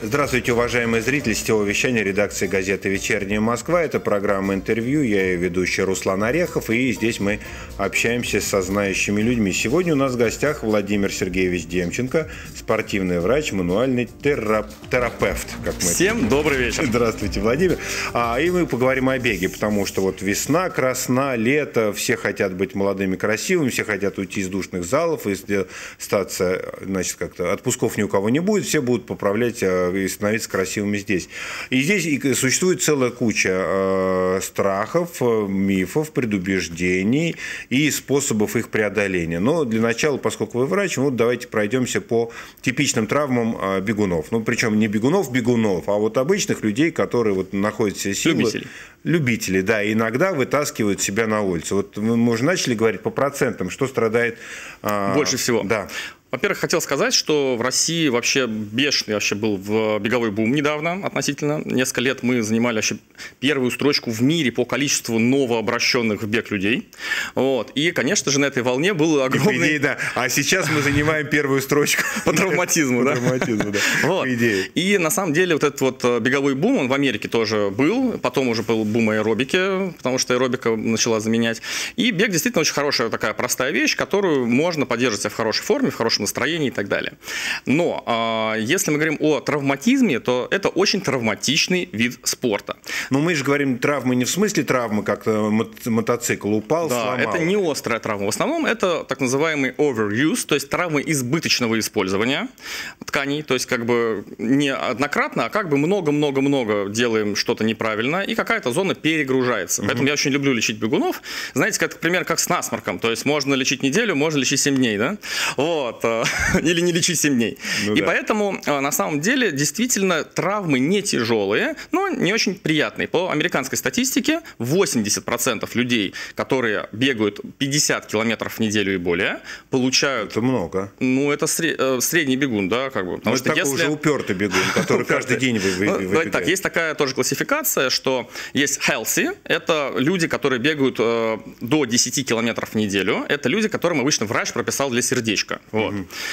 Здравствуйте, уважаемые зрители сетевого вещания редакции газеты «Вечерняя Москва». Это программа «Интервью». Я ее ведущий Руслан Орехов. И здесь мы общаемся со знающими людьми. Сегодня у нас в гостях Владимир Сергеевич Демченко, спортивный врач, мануальный терапевт. Всем добрый вечер. Здравствуйте, Владимир. И мы поговорим о беге, потому что вот весна, красна, лето. Все хотят быть молодыми, красивыми, все хотят уйти из душных залов и статься, значит, как-то отпусков ни у кого не будет. Все будут поправлять и становиться красивыми здесь. И здесь существует целая куча страхов, мифов, предубеждений и способов их преодоления. Но для начала, поскольку вы врач, вот давайте пройдемся по типичным травмам бегунов. Ну, причем не бегунов, а вот обычных людей, которые вот находят в себе силы. Любители, да, иногда вытаскивают себя на улицу. Вот мы уже начали говорить по процентам, что страдает больше всего. Да. Во-первых, хотел сказать, что в России вообще бешеный был беговой бум недавно относительно. Несколько лет мы занимали вообще первую строчку в мире по количеству новообращенных в бег людей. Вот. И, конечно же, на этой волне был огромный... По идее, да. А сейчас мы занимаем первую строчку по травматизму, да? По идее. И на самом деле вот этот вот беговой бум, он в Америке тоже был. Потом уже был бум аэробики, потому что аэробика начала заменять. И бег действительно очень хорошая такая простая вещь, которую можно поддерживать в хорошей форме, в хорошем настроении и так далее. Но если мы говорим о травматизме, то это очень травматичный вид спорта. Но мы же говорим травмы не в смысле травмы, как мотоцикл упал, сломал. Да, это не острая травма. В основном это так называемый overuse, то есть травмы избыточного использования тканей, то есть как бы не однократно, а как бы много-много-много делаем что-то неправильно, и какая-то зона перегружается. Поэтому я очень люблю лечить бегунов. Знаете, как, например, как с насморком. То есть можно лечить неделю, можно лечить 7 дней, да? Вот. Или не лечить 7 дней. И поэтому, на самом деле, действительно, травмы не тяжелые, но не очень приятные. По американской статистике, 80% людей, которые бегают 50 километров в неделю и более, получают... Это много. Ну, это средний бегун, да, как бы. Потому что такой уже упертый бегун, который каждый день выбегает. Так, есть такая тоже классификация, что есть healthy, это люди, которые бегают до 10 километров в неделю, это люди, которым обычно врач прописал для сердечка. Вот.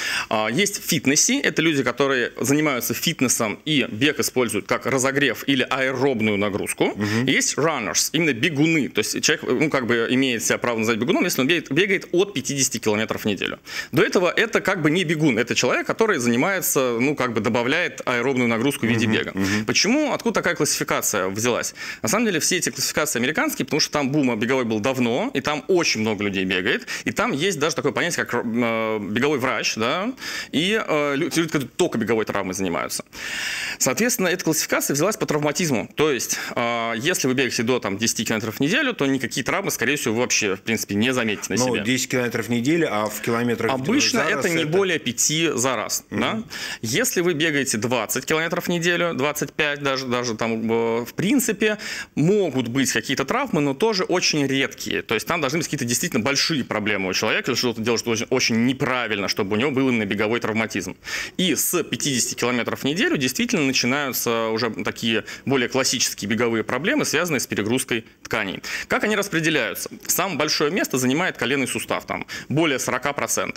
Есть фитнеси, это люди, которые занимаются фитнесом и бег используют как разогрев или аэробную нагрузку. Есть runners, именно бегуны, то есть человек, ну, как бы имеет себя право назвать бегуном, если он бегает от 50 километров в неделю. До этого это как бы не бегун, это человек, который занимается, ну, как бы добавляет аэробную нагрузку в виде бега. Почему? Откуда такая классификация взялась? На самом деле все эти классификации американские, потому что там бум беговой был давно, и там очень много людей бегает, и там есть даже такое понятие, как беговой врач, да, и люди, которые только беговой травмой занимаются. Соответственно, эта классификация взялась по травматизму. То есть, если вы бегаете до 10 километров в неделю, то никакие травмы, скорее всего, вы вообще, в принципе, не заметите на себе. 10 километров в неделю, а в километрах обычно за раз это не более 5 за раз. Да? Если вы бегаете 20 километров в неделю, 25 даже там, в принципе, могут быть какие-то травмы, но тоже очень редкие. То есть, там должны быть какие-то действительно большие проблемы у человека, или что-то делать очень неправильно, чтобы у него был именно беговой травматизм. И с 50 километров в неделю действительно начинаются уже такие более классические беговые проблемы, связанные с перегрузкой тканей. Как они распределяются? Самое большое место занимает коленный сустав, там более 40%.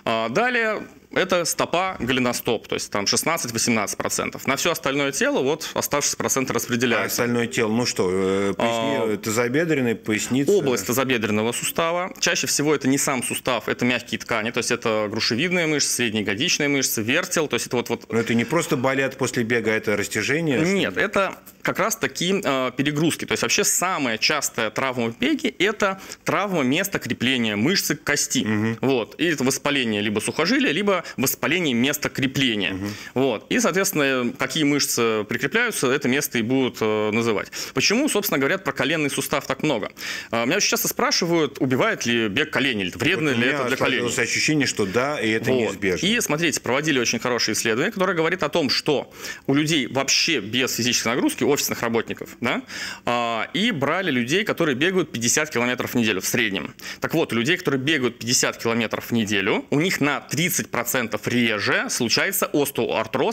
Далее это стопа, голеностоп, то есть там 16-18%. На все остальное тело вот оставшиеся проценты распределяются. А остальное тело, ну что, тазобедренный, поясница? Область тазобедренного сустава. Чаще всего это не сам сустав, это мягкие ткани, то есть это грушевидная мышца, среднеягодичная мышца, вертел, то есть это вот... Но это не просто болят после бега, это растяжение? Нет, это как раз таки перегрузки. То есть вообще самая частая травма в беге – это травма места крепления мышцы к кости. Вот. И это воспаление либо сухожилия, либо воспаление места крепления. Вот. И, соответственно, какие мышцы прикрепляются, это место и будут называть. Почему, собственно, говорят про коленный сустав так много? Меня очень часто спрашивают, убивает ли бег колени, вредно ли это для коленей. У меня ощущение, что да, и это неизбежно. И, смотрите, проводили очень хорошие исследования, которые говорят о том, что у людей вообще без физической нагрузки, офисных работников, да, и брали людей, которые бегают 50 километров в неделю в среднем. Так вот, у людей, которые бегают 50 километров в неделю, у них на 30% реже случается остеоартроз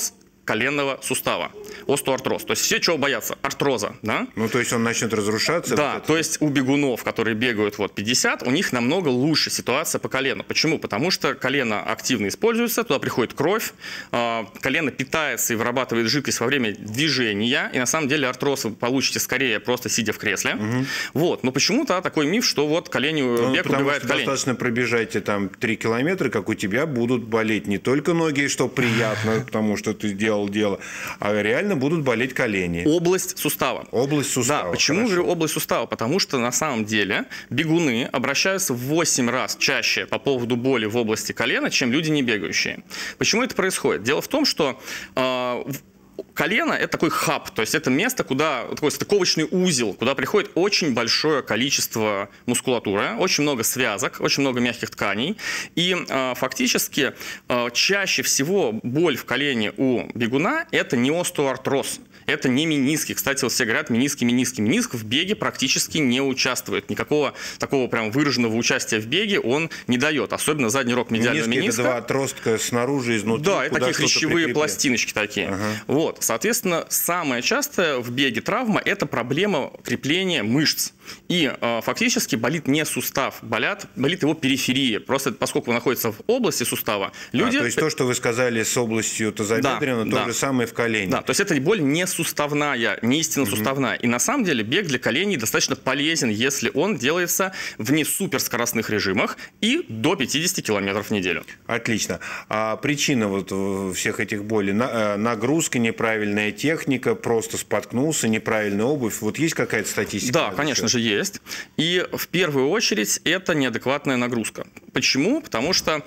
коленного сустава. Остеоартроз. То есть все, чего боятся? Артроза. Да? Ну, то есть он начнет разрушаться? Да, то есть у бегунов, которые бегают 50, у них намного лучше ситуация по колену. Почему? Потому что колено активно используется, туда приходит кровь, колено питается и вырабатывает жидкость во время движения, и на самом деле артроз вы получите скорее просто сидя в кресле. Вот. Но почему-то такой миф, что вот бег убивает колени. Достаточно пробежать там 3 километра, как у тебя будут болеть не только ноги, что приятно, потому что ты сделал дело, а реально будут болеть колени. Область сустава. Область сустава. Да, почему говорю область сустава? Потому что на самом деле бегуны обращаются в 8 раз чаще по поводу боли в области колена, чем люди не бегающие. Почему это происходит? Дело в том, что колено – это такой хаб, то есть это место, куда такой стыковочный узел, куда приходит очень большое количество мускулатуры, очень много связок, очень много мягких тканей. И фактически чаще всего боль в колене у бегуна – это не остеоартроз. Это не мениски. Кстати, вот все говорят мениски. Мениск в беге практически не участвует. Никакого такого прям выраженного участия в беге он не дает. Особенно задний рог медиального мениска. Это два отростка снаружи и изнутри. Да, это такие хрящевые пластиночки такие. Ага. Вот. Соответственно, самая частая в беге травма – это проблема крепления мышц. И фактически болит не сустав, болит его периферия. Просто поскольку он находится в области сустава, люди… то есть то, что вы сказали с областью тазобедренного, то же самое в колене. Да, то есть это боль не суставная, не истинно суставная. И на самом деле бег для коленей достаточно полезен, если он делается в не суперскоростных режимах и до 50 километров в неделю. Отлично. А причина вот всех этих болей? Нагрузка, неправильная техника, просто споткнулся, неправильная обувь. Вот есть какая-то статистика? Да, конечно же есть. И в первую очередь это неадекватная нагрузка. Почему? Потому что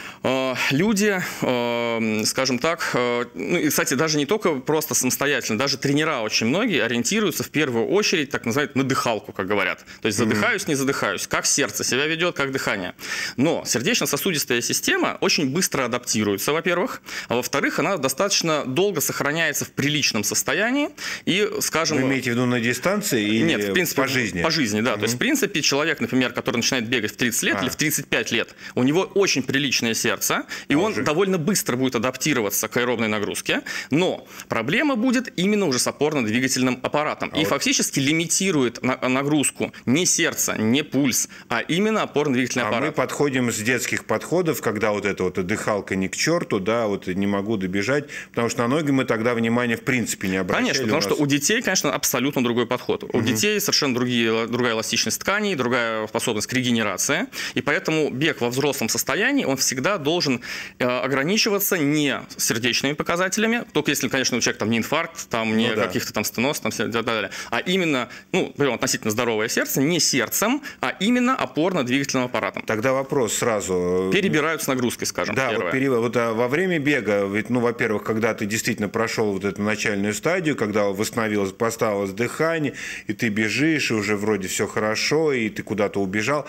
люди, скажем так, ну и, кстати, даже не только просто самостоятельно, даже тренера очень многие ориентируются в первую очередь, так называют, на дыхалку, как говорят. То есть задыхаюсь, не задыхаюсь, как сердце себя ведет, как дыхание. Но сердечно-сосудистая система очень быстро адаптируется, во-первых, а во-вторых, она достаточно долго сохраняется в приличном состоянии и, скажем… Вы имеете в виду на дистанции или Нет, в принципе, по жизни? По жизни, да. То есть, в принципе, человек, например, который начинает бегать в 30 лет или в 35 лет, у него очень приличное сердце, и он довольно быстро будет адаптироваться к аэробной нагрузке, но проблема будет именно уже с опорно-двигательным аппаратом. И фактически лимитирует нагрузку не сердце, не пульс, а именно опорно-двигательный аппарат. Мы подходим с детских подходов, когда вот эта вот дыхалка не к черту, да, вот не могу добежать, потому что на ноги мы тогда внимания в принципе не обращали. Конечно, потому что у детей, конечно, абсолютно другой подход. У детей совершенно другая эластичность тканей, другая способность к регенерации, и поэтому бег во взрослом состоянии, он всегда должен ограничиваться не сердечными показателями, только если, конечно, у человека там не инфаркт, там не каких-то там стеноз, там и так далее, а именно, ну, относительно здоровое сердце, не сердцем, а именно опорно-двигательным аппаратом. Тогда вопрос сразу. Перебирают с нагрузкой, скажем. Да, вот во время бега, ведь, ну, во-первых, когда ты действительно прошел вот эту начальную стадию, когда восстановилось, поставилось дыхание, и ты бежишь, и уже вроде все хорошо, и ты куда-то убежал,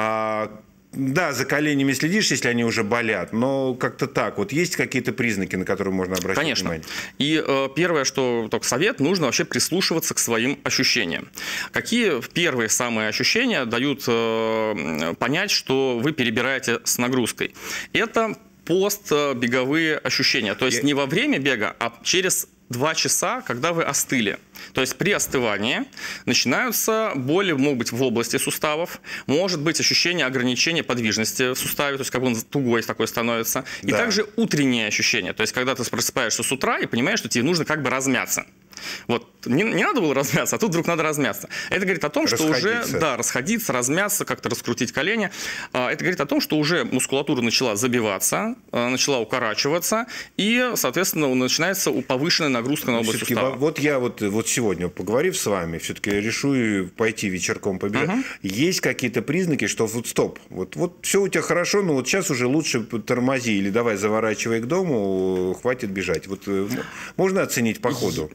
да, за коленями следишь, если они уже болят, но как-то так. Вот есть какие-то признаки, на которые можно обратить внимание? И первое, что только совет, нужно вообще прислушиваться к своим ощущениям. Какие первые самые ощущения дают понять, что вы перебираете с нагрузкой? Это постбеговые ощущения. То есть не во время бега, а через 2 часа, когда вы остыли. То есть при остывании начинаются боли, могут быть в области суставов, может быть ощущение ограничения подвижности в суставе, то есть как бы он тугой такой становится. И также утренние ощущения, то есть когда ты просыпаешься с утра и понимаешь, что тебе нужно как бы размяться. Вот не надо было размяться, а тут вдруг надо размяться. Это говорит о том, что уже расходиться, размяться, как-то раскрутить колени. Это говорит о том, что уже мускулатура начала забиваться, начала укорачиваться, и, соответственно, начинается повышенная нагрузка на область сустава. Вот я вот сегодня, поговорив с вами, все-таки решу пойти вечерком побегать. Есть какие-то признаки, что вот стоп, вот все у тебя хорошо, но вот сейчас уже лучше тормози или давай заворачивай к дому, хватит бежать. Вот можно оценить по ходу?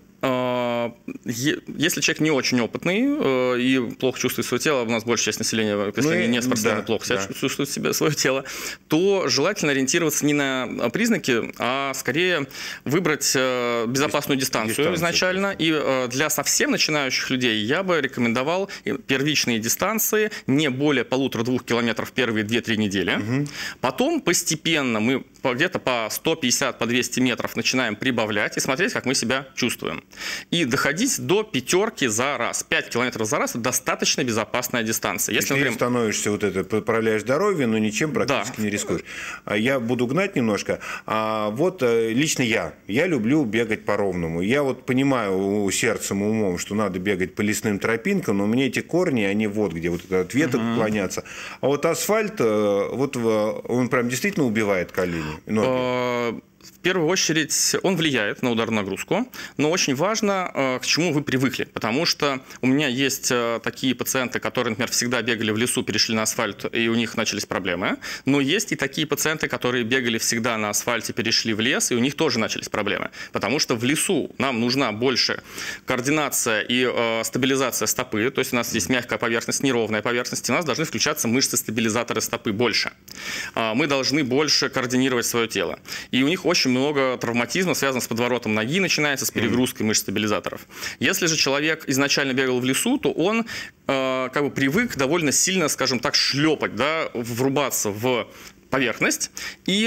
Если человек не очень опытный и плохо чувствует свое тело, у нас большая часть населения, если не спортсмены, плохо себя чувствует свое тело, то желательно ориентироваться не на признаки, а скорее выбрать безопасную дистанцию изначально. И для совсем начинающих людей я бы рекомендовал первичные дистанции не более 1,5-2 километров первые 2-3 недели. Потом постепенно мы где-то по 150, по 200 метров начинаем прибавлять и смотреть, как мы себя чувствуем. И доходить до 5 за раз. 5 километров за раз – это достаточно безопасная дистанция. Если ты становишься поправляешь здоровье, но ничем практически не рискуешь. Я буду гнать немножко. Лично я люблю бегать по-ровному. Я понимаю сердцем и умом, что надо бегать по лесным тропинкам, но мне эти корни, они где от веток уклоняться. А асфальт, он прям действительно убивает колени, ноги. В первую очередь он влияет на ударную нагрузку, но очень важно, к чему вы привыкли, потому что у меня есть такие пациенты, которые, например, всегда бегали в лесу, перешли на асфальт, и у них начались проблемы, но есть и такие пациенты, которые бегали всегда на асфальте, перешли в лес, и у них тоже начались проблемы, потому что в лесу нам нужна больше координация и стабилизация стопы, то есть у нас здесь мягкая поверхность, неровная поверхность, и у нас должны включаться мышцы-стабилизаторы стопы больше. Мы должны больше координировать свое тело, и у них очень много травматизма, связано с подворотом ноги, начинается с перегрузкой мышц-стабилизаторов. Если же человек изначально бегал в лесу, то он привык довольно сильно, скажем так, шлепать, врубаться в поверхность, и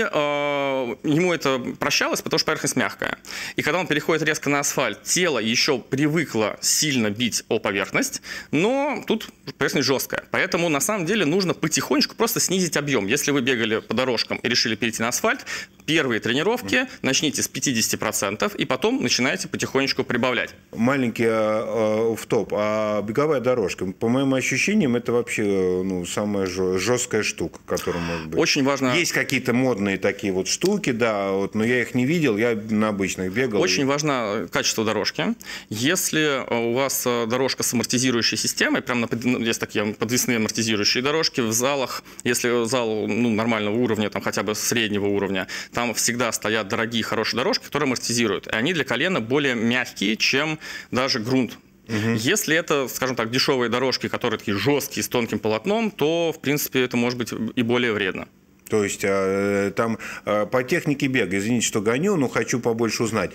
ему это прощалось, потому что поверхность мягкая. И когда он переходит резко на асфальт, тело еще привыкло сильно бить о поверхность, но тут поверхность жесткая. Поэтому на самом деле нужно потихонечку просто снизить объем. Если вы бегали по дорожкам и решили перейти на асфальт, первые тренировки начните с 50%, и потом начинаете потихонечку прибавлять. Маленький офф-топ. А беговая дорожка, по моим ощущениям, это вообще самая жесткая штука, которая может быть. Очень важно. Есть какие-то модные такие штуки, но я их не видел, я на обычных бегал. Очень важно качество дорожки. Если у вас дорожка с амортизирующей системой, есть такие подвесные амортизирующие дорожки в залах, если зал нормального уровня, хотя бы среднего уровня, там всегда стоят дорогие, хорошие дорожки, которые амортизируют. И они для колена более мягкие, чем даже грунт. Если это, скажем так, дешевые дорожки, которые такие жесткие, с тонким полотном, то, в принципе, это может быть и более вредно. То есть там по технике бега, извините, что гоню, но хочу побольше узнать.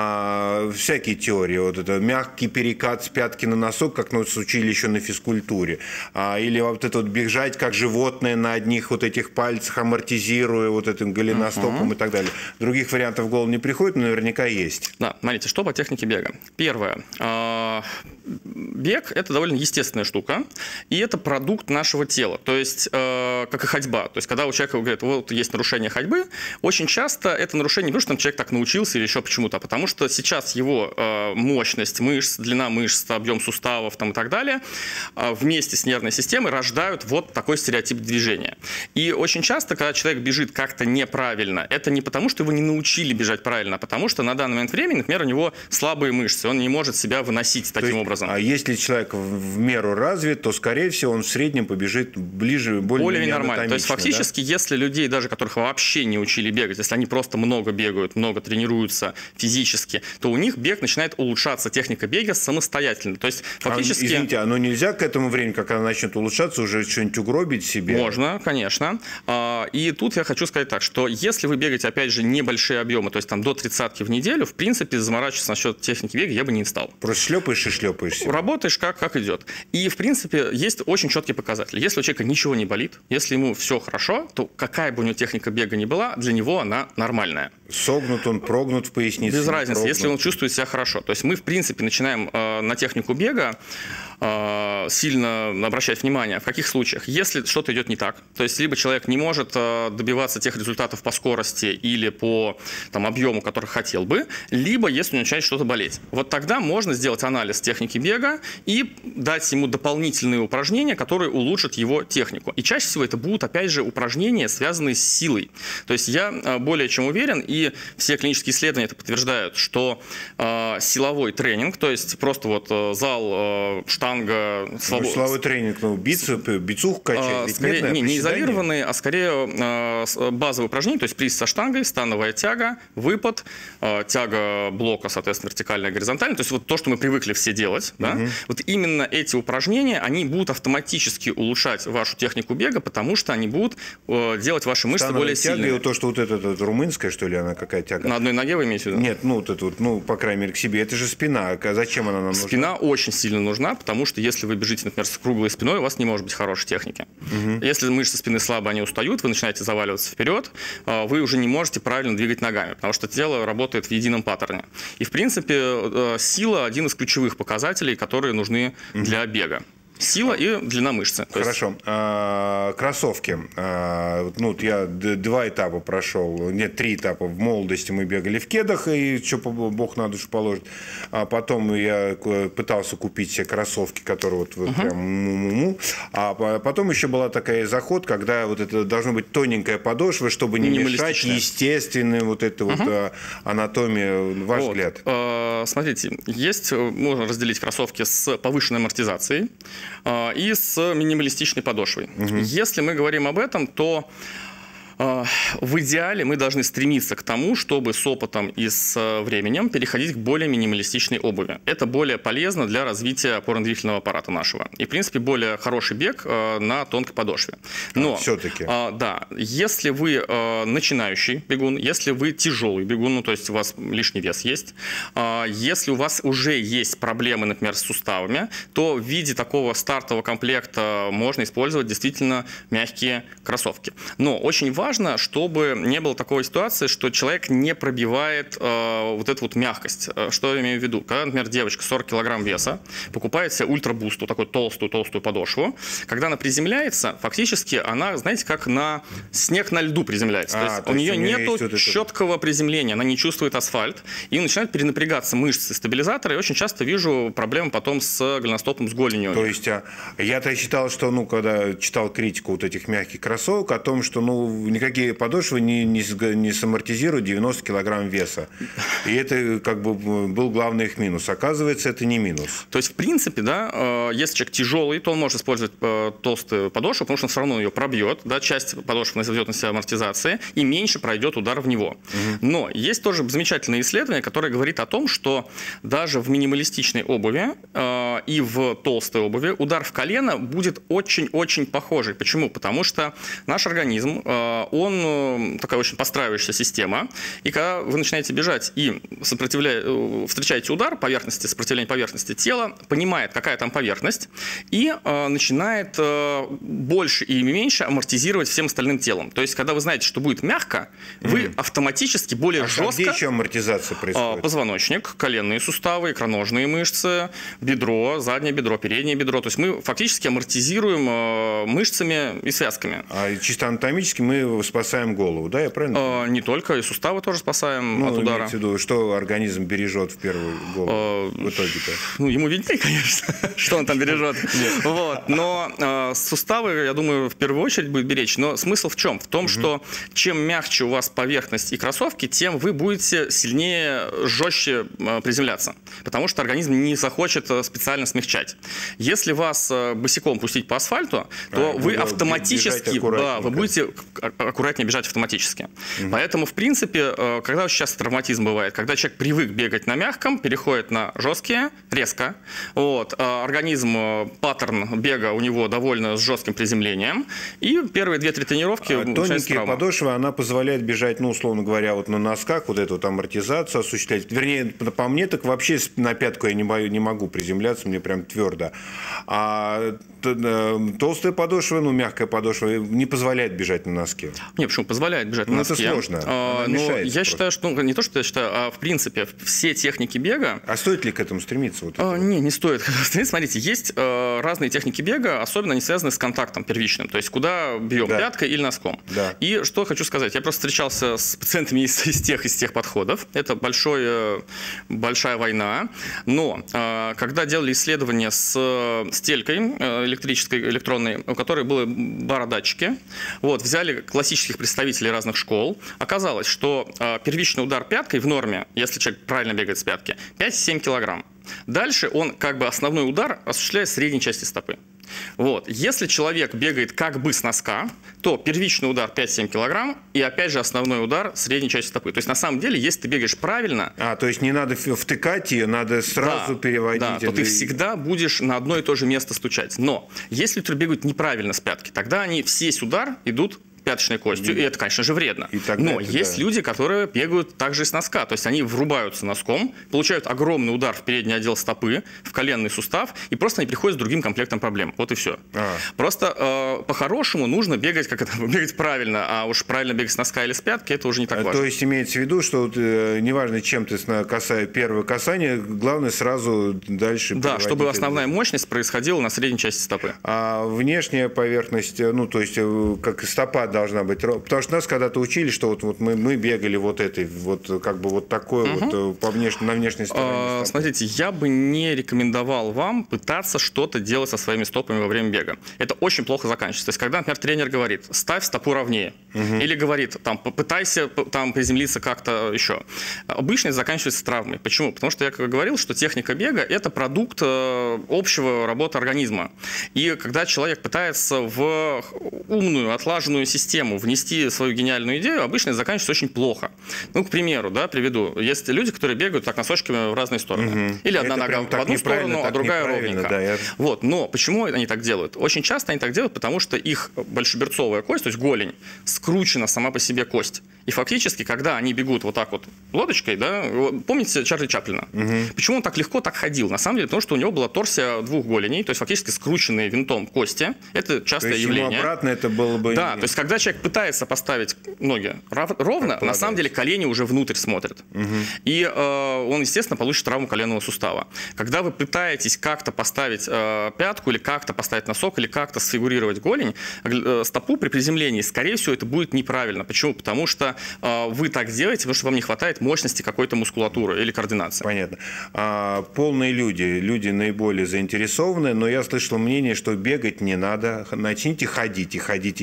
Всякие теории, это мягкий перекат с пятки на носок, как нас учили еще на физкультуре. Или бежать как животное на одних этих пальцах, амортизируя этим голеностопом и так далее. Других вариантов в голову не приходит, но наверняка есть. Да, смотрите, что по технике бега. Первое. Бег – это довольно естественная штука, и это продукт нашего тела, то есть как и ходьба. То есть когда у человека говорят, есть нарушение ходьбы, очень часто это нарушение не потому, что человек так научился или еще почему-то, а потому что сейчас его мощность мышц, длина мышц, объем суставов и так далее вместе с нервной системой рождают такой стереотип движения. И очень часто, когда человек бежит как-то неправильно, это не потому, что его не научили бежать правильно, а потому что на данный момент времени, например, у него слабые мышцы, он не может себя выносить таким образом. А если человек в меру развит, то, скорее всего, он в среднем побежит ближе, более нормально. То есть, фактически, если людей, даже которых вообще не учили бегать, если они просто много бегают, много тренируются физически, то у них бег начинает улучшаться, техника бега самостоятельно. То есть, фактически... Извините, но нельзя к этому времени, как она начнет улучшаться, уже что-нибудь угробить себе? Можно, конечно. И тут я хочу сказать так, что если вы бегаете, опять же, небольшие объемы, то есть до 30-ки в неделю, в принципе, заморачиваться насчет техники бега я бы не стал. Просто шлепаешь и шлепаешь. Работаешь как идет. И, в принципе, есть очень четкие показатели. Если у человека ничего не болит, если ему все хорошо, то какая бы у него техника бега ни была, для него она нормальная. Согнут он, прогнут в пояснице? Без разницы, если он чувствует себя хорошо. То есть мы, в принципе, начинаем на технику бега сильно обращать внимание. В каких случаях? Если что-то идет не так, то есть либо человек не может добиваться тех результатов по скорости или по объему, который хотел бы, либо если у него начинает что-то болеть. Вот тогда можно сделать анализ техники бега и дать ему дополнительные упражнения, которые улучшат его технику. И чаще всего это будут, опять же, упражнения, связанные с силой. То есть я более чем уверен, и все клинические исследования это подтверждают, что силовой тренинг, то есть просто зал, штанга, силовой тренинг, бицуху качать? Скорее, не изолированные, а скорее базовые упражнения, то есть присед со штангой, становая тяга, выпад, тяга блока, соответственно, вертикальная, горизонтальная, то есть то, что мы привыкли все делать. Да? Вот именно эти упражнения, они будут автоматически улучшать вашу технику бега, потому что они будут делать ваши мышцы более сильными. Тяга, то, что это румынская, что ли, она какая тяга? На одной ноге вы имеете в виду? Нет, по крайней мере, к себе. Это же спина. Зачем она нам нужна? Спина очень сильно нужна, потому потому что если вы бежите, например, с круглой спиной, у вас не может быть хорошей техники. Если мышцы спины слабо, они устают, вы начинаете заваливаться вперед, вы уже не можете правильно двигать ногами, потому что тело работает в едином паттерне. И, в принципе, сила – один из ключевых показателей, которые нужны для бега. Сила и длина мышцы. Хорошо. Кроссовки. Ну, я 2 этапа прошел. Нет, 3 этапа. В молодости мы бегали в кедах, и что Бог на душу положит. А потом я пытался купить себе кроссовки, которые вот прям му-му-му. А потом еще была такая заход, когда вот это должна быть тоненькая подошва, чтобы не мешать естественной вот этой вот анатомии. Ваш взгляд? Смотрите, можно разделить кроссовки с повышенной амортизацией и с минималистичной подошвой. Если мы говорим об этом, то в идеале мы должны стремиться к тому, чтобы с опытом и с временем переходить к более минималистичной обуви. Это более полезно для развития опорно-двигательного аппарата нашего. И, в принципе, более хороший бег на тонкой подошве. Но все-таки. Да, если вы начинающий бегун, если вы тяжелый бегун, ну, то есть у вас лишний вес есть, если у вас уже есть проблемы, например, с суставами, то в виде такого стартового комплекта можно использовать действительно мягкие кроссовки. Но очень важно, чтобы не было такой ситуации, что человек не пробивает вот эту вот мягкость. Что я имею в виду? Когда, например, девочка 40 килограмм веса покупает себе ультрабусту, такую толстую подошву, когда она приземляется, фактически она, знаете, как на снег на льду приземляется. То есть у нее нет четкого приземления, она не чувствует асфальт, и начинают перенапрягаться мышцы стабилизатора, и очень часто вижу проблемы потом с голеностопом, с голенью. То есть я-то считал, что, ну, когда читал критику вот этих мягких кроссовок, о том, что, ну, никакие подошвы не самортизируют 90 килограмм веса. И это как бы был главный их минус. Оказывается, это не минус. То есть, в принципе, да, если человек тяжелый, то он может использовать толстую подошву, потому что он все равно ее пробьет, да, часть подошвы найдет на себя амортизации, и меньше пройдет удар в него. Но есть тоже замечательное исследование, которое говорит о том, что даже в минималистичной обуви и в толстой обуви удар в колено будет очень-очень похожий. Почему? Потому что наш организм, он такая очень подстраивающаяся система, и когда вы начинаете бежать и встречаете удар поверхности, сопротивление поверхности тела, понимает, какая там поверхность, и начинает больше и меньше амортизировать всем остальным телом. То есть, когда вы знаете, что будет мягко, вы автоматически более жестко... Где еще амортизация происходит? Позвоночник, коленные суставы, икроножные мышцы, бедро, заднее бедро, переднее бедро. То есть мы фактически амортизируем мышцами и связками. А чисто анатомически мы спасаем голову, да, я правильно? Не только, и суставы тоже спасаем от удара. Имеется в виду, что организм бережет в первую голову в итоге-то? Ну, ему виднее, конечно, что он там бережет. Вот. Но суставы, я думаю, в первую очередь будет беречь. Но смысл в чем? В том, что чем мягче у вас поверхность и кроссовки, тем вы будете сильнее, жестче приземляться. Потому что организм не захочет специально смягчать. Если вас босиком пустить по асфальту, то вы автоматически, вы будете аккуратнее бежать автоматически. Поэтому, в принципе, когда сейчас травматизм бывает, когда человек привык бегать на мягком, переходит на жесткие, резко, вот, организм, паттерн бега у него довольно с жестким приземлением, и первые 2-3 тренировки тоненькие подошвы, она позволяет бежать, ну, условно говоря, вот на носках, вот эту вот амортизацию осуществлять. Вернее, по мне, так вообще на пятку я не могу приземляться, мне прям твердо. А толстая подошва, ну, мягкая подошва не позволяет бежать на носке. Нет, почему? Позволяет бежать на носке. Это сложно. Но я считаю, что, ну, не то, что я считаю, а в принципе все техники бега... А стоит ли к этому стремиться? Вот не стоит стремиться. Смотрите, есть разные техники бега, особенно они связаны с контактом первичным, то есть куда бьем, пяткой или носком. Да. И что хочу сказать, я просто встречался с пациентами из тех подходов. Это большая война. Но когда делали исследования с стелькой электронной, у которой были бародатчики, вот, взяли классических представителей разных школ, оказалось, что первичный удар пяткой в норме, если человек правильно бегает с пятки, 5-7 килограмм. Дальше он как бы основной удар осуществляет в средней части стопы. Вот. Если человек бегает как бы с носка, то первичный удар 5-7 килограмм и опять же основной удар средней части стопы. То есть на самом деле, если ты бегаешь правильно... то есть не надо втыкать ее, надо сразу переводить. Да, то ты всегда будешь на одно и то же место стучать. Но если люди бегают неправильно с пятки, тогда они весь удар идут пяточной костью, и это, конечно же, вредно. Но есть люди, которые бегают также и с носка, то есть они врубаются носком, получают огромный удар в передний отдел стопы, в коленный сустав, и просто они приходят с другим комплектом проблем. Вот и все. Просто по-хорошему нужно бегать, бегать правильно, а уж правильно бегать с носка или с пятки, это уже не так важно. То есть имеется в виду, что неважно, чем ты касаешь первое касание, главное сразу дальше. Да, чтобы основная мощность происходила на средней части стопы. А внешняя поверхность, ну, то есть, как стопа должна быть, потому что нас когда-то учили, что вот мы бегали вот этой, вот как бы вот такой вот на внешней стороне. Смотрите, я бы не рекомендовал вам пытаться что-то делать со своими стопами во время бега. Это очень плохо заканчивается. То есть, когда, например, тренер говорит, ставь стопу ровнее, или говорит, там, попытайся там приземлиться как-то еще. Обычно это заканчивается травмой. Почему? Потому что я как говорил, что техника бега – это продукт общего работы организма. И когда человек пытается в умную, отлаженную систему внести свою гениальную идею, обычно это заканчивается очень плохо. Ну, к примеру, да, приведу. Есть люди, которые бегают так носочками в разные стороны. Или одна нога в одну сторону, а другая ровненько. Да, вот. Но почему они так делают? Очень часто они так делают, потому что их большеберцовая кость, то есть голень, скручена сама по себе кость. И фактически, когда они бегут вот так вот лодочкой, да, помните Чарли Чаплина? Почему он так легко так ходил? На самом деле, потому что у него была торсия двух голеней, то есть фактически скрученные винтом кости. Это частое явление. Обратно это было бы... Да, то есть когда человек пытается поставить ноги ровно, на самом деле колени уже внутрь смотрят. И он, естественно, получит травму коленного сустава. Когда вы пытаетесь как-то поставить пятку, или как-то поставить носок, или как-то сфигурировать голень, стопу при приземлении, скорее всего, это будет неправильно. Почему? Потому что вы так делаете, потому что вам не хватает мощности какой-то мускулатуры или координации. Понятно. Полные люди наиболее заинтересованы, но я слышал мнение, что бегать не надо, начните ходить,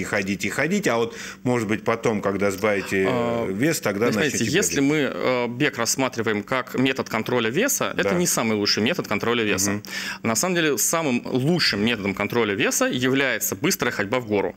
а вот, может быть, потом, когда сбавите вес, тогда начните бегать. Если мы бег рассматриваем как метод контроля веса, это не самый лучший метод контроля веса. На самом деле, самым лучшим методом контроля веса является быстрая ходьба в гору.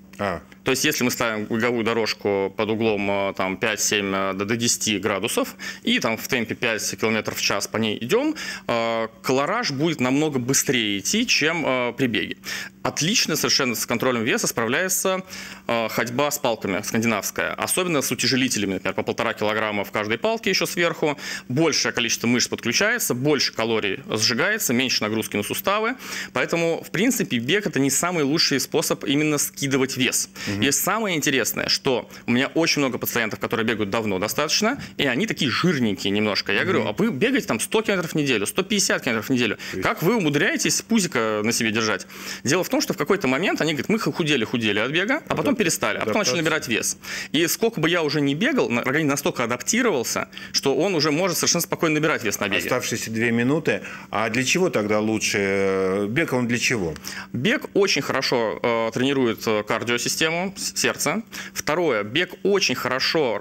То есть, если мы ставим беговую дорожку под углом там, 5-7 до 10 градусов и там, в темпе 5 км в час по ней идем, колораж будет намного быстрее идти, чем при беге. Отлично совершенно с контролем веса справляется ходьба с палками, скандинавская. Особенно с утяжелителями, например, по 1,5 килограмма в каждой палке еще сверху. Большее количество мышц подключается, больше калорий сжигается, меньше нагрузки на суставы. Поэтому, в принципе, бег – это не самый лучший способ именно скидывать вес. И самое интересное, что у меня очень много пациентов, которые бегают давно достаточно, и они такие жирненькие немножко. Я говорю, а вы бегаете там 100 километров в неделю, 150 километров в неделю. Как вы умудряетесь пузико на себе держать? Дело в том, что в какой-то момент они говорят, мы худели от бега, а потом перестали, а потом начали набирать вес. И сколько бы я уже не бегал, организм настолько адаптировался, что он уже может совершенно спокойно набирать вес на беге. Оставшиеся 2 минуты. А для чего тогда лучше? Бег он для чего? Бег очень хорошо тренирует кардиосистему, сердце. Второе, бег очень хорошо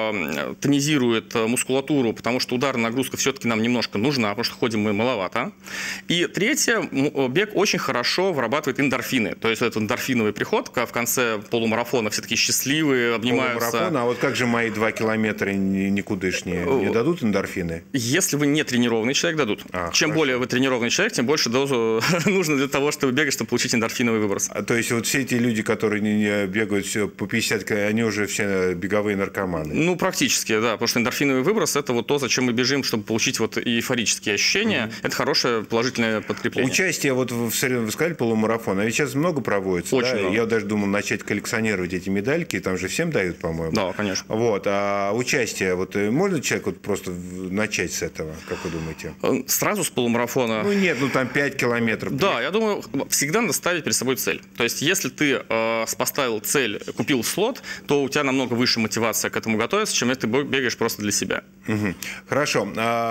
тонизирует мускулатуру, потому что ударная нагрузка все-таки нам немножко нужна, потому что ходим мы маловато. И третье, бег очень хорошо вырабатывает эндорфины. То есть это эндорфиновый приход, когда в конце полумарафона все такие счастливые, обнимаются. Полумарафона, а вот как же мои 2 километра никудышние? Не дадут эндорфины? Если вы не тренированный человек, дадут. Чем более вы тренированный человек, тем больше дозу нужно для того, чтобы бегать, чтобы получить эндорфиновый выброс. То есть вот все эти люди, которые бегают все по 50, они уже все беговые наркоманы? Ну, практически, да. Потому что эндорфиновый выброс – это вот то, зачем мы бежим, чтобы получить вот эйфорические ощущения. Это хорошее положительное подкрепление. Участие, вот вы сказали, полумарафон, а ведь сейчас много проводится. Очень много. Я даже думал начать коллекционировать эти медальки, там же всем дают, по-моему. Да, конечно. Вот. А участие, вот можно человек вот просто начать с этого, как вы думаете? Сразу с полумарафона? Ну нет, ну там 5 километров. Да, я думаю, всегда надо ставить перед собой цель. То есть, если ты поставил цель, купил слот, то у тебя намного выше мотивация к этому готовиться, чем если ты бегаешь просто для себя. Хорошо.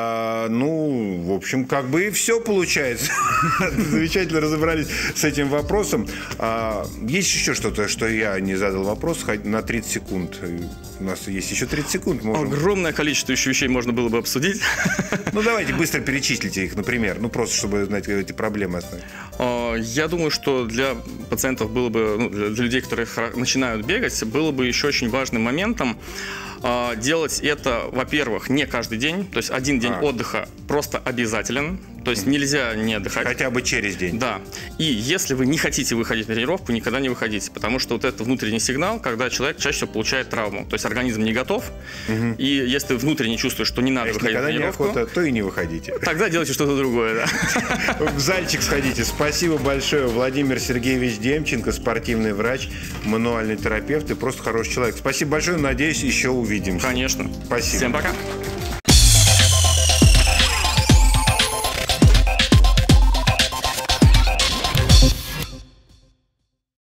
Ну, в общем, как бы и все получается. Замечательно разобрались с этим вопросом. Есть еще что-то, что я не задал вопрос, на 30 секунд. У нас есть еще 30 секунд. Огромное количество еще вещей можно было бы обсудить. Ну, давайте быстро перечислите их, например. Ну, просто, чтобы знать эти проблемы остановить. Я думаю, что для пациентов было бы, для людей, которые начинают бегать, было бы еще очень важным моментом делать это, во-первых, не каждый день, то есть один день отдыха просто обязателен, то есть нельзя не отдыхать. Хотя бы через день. Да. И если вы не хотите выходить на тренировку, никогда не выходите, потому что вот это внутренний сигнал, когда человек чаще всего получает травму, то есть организм не готов, и если ты внутренне чувствуешь, что не надо выходить на тренировку, неохота, то и не выходите. Тогда делайте что-то другое, да. В зальчик сходите. Спасибо большое. Владимир Сергеевич Демченко, спортивный врач, мануальный терапевт и просто хороший человек. Спасибо большое. Надеюсь, еще увидимся. Конечно. Спасибо. Всем пока.